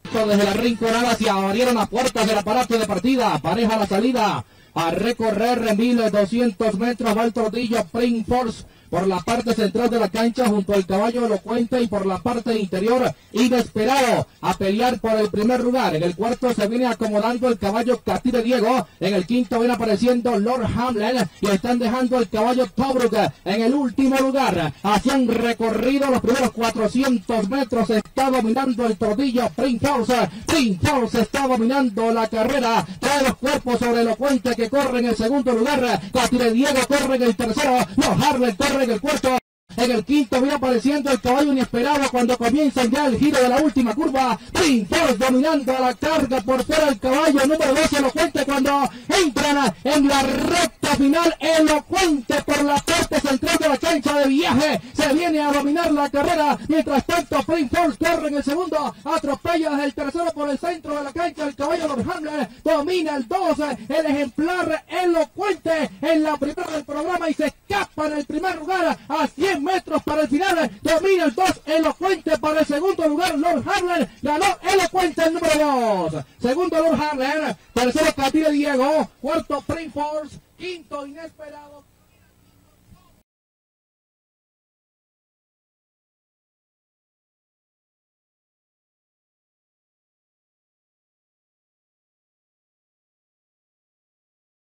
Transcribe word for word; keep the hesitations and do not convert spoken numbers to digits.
Desde la rinconada se abrieron las puertas del aparato de partida. Pareja la salida. A recorrer mil doscientos metros va el Trotilla Print Force por la parte central de la cancha junto al caballo Elocuente y por la parte interior Inesperado a pelear por el primer lugar. En el cuarto se viene acomodando el caballo Catire Diego. En el quinto viene apareciendo Lord Hamlin y están dejando el caballo Tobruk en el último lugar. Así han recorrido los primeros cuatrocientos metros. Está dominando el Trotilla Print Force. Print Force está dominando la carrera. Trae los cuerpos sobre Elocuente que corre en el segundo lugar. Catire Diego corre en el tercero. Lord Hamlin corre en el cuarto. En el quinto viene apareciendo el caballo Inesperado cuando comienzan ya el giro de la última curva. Print Force dominando a la carga por fuera el caballo número doce Elocuente cuando entran en la recta final. Elocuente por la parte central de la cancha de viaje se viene a dominar la carrera. Mientras tanto Print Force corre en el segundo, atropella desde el tercero por el centro de la cancha el caballo Lord Hamlin, domina el doce, el ejemplar Elocuente en la primera del programa y se escapa en el primer lugar a cien metros para el final. Domina el dos Elocuente para el segundo lugar. Lord Hamlin ganó Elocuente el número dos. Segundo Lord Hamlin, tercero Catire Diego, cuarto Print Force, quinto Inesperado.